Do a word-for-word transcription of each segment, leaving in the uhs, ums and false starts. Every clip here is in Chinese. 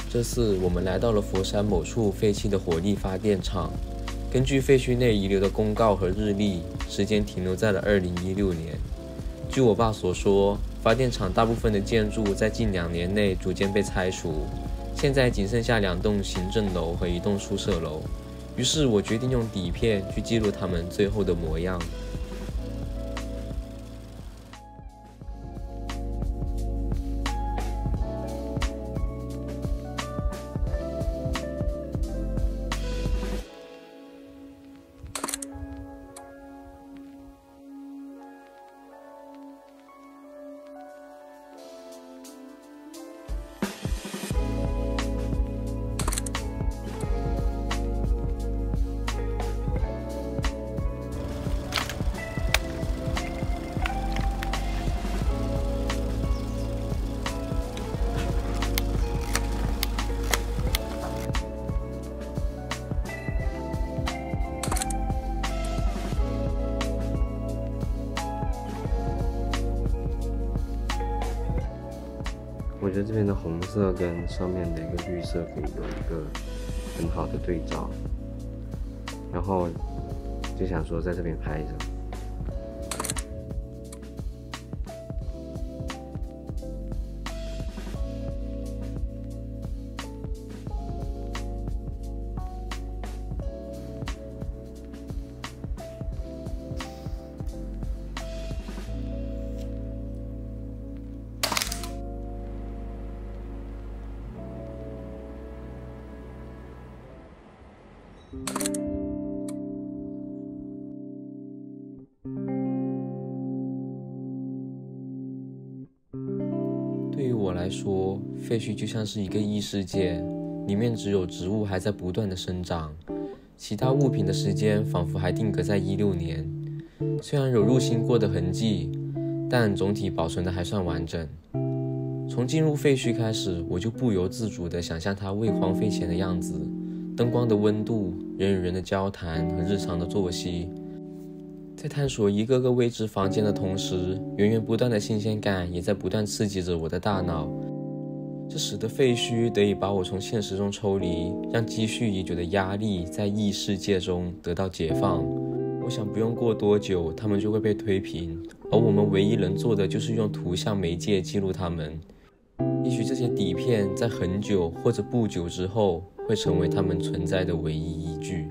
这次我们来到了佛山某处废弃的火力发电厂。根据废墟内遗留的公告和日历，时间停留在了二零一六年。据我爸所说，发电厂大部分的建筑在近两年内逐渐被拆除，现在仅剩下两栋行政楼和一栋宿舍楼。于是我决定用底片去记录它们最后的模样。 我觉得这边的红色跟上面的一个绿色可以有一个很好的对照，然后就想说在这边拍一张。 对于我来说，废墟就像是一个异世界，里面只有植物还在不断的生长，其他物品的时间仿佛还定格在一六年。虽然有入侵过的痕迹，但总体保存的还算完整。从进入废墟开始，我就不由自主地想象它未荒废前的样子，灯光的温度，人与人的交谈和日常的作息。在探索一个个未知房间的同时，源源不断的新鲜感也在不断刺激着我的大脑。这使得废墟得以把我从现实中抽离，让积蓄已久的压力在异世界中得到解放。我想不用过多久，它们就会被推平，而我们唯一能做的就是用图像媒介记录它们。也许这些底片在很久或者不久之后，会成为它们存在的唯一依据。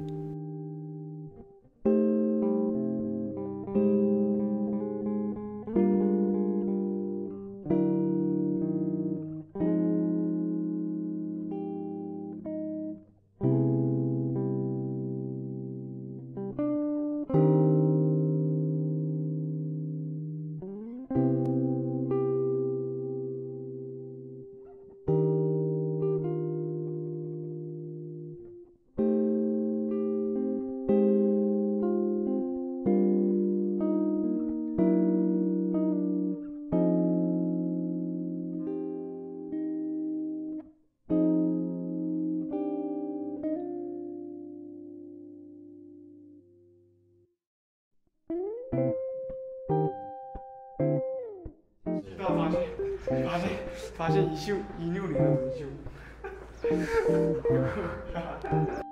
到发现，发现，发现一秀一六年的文秀。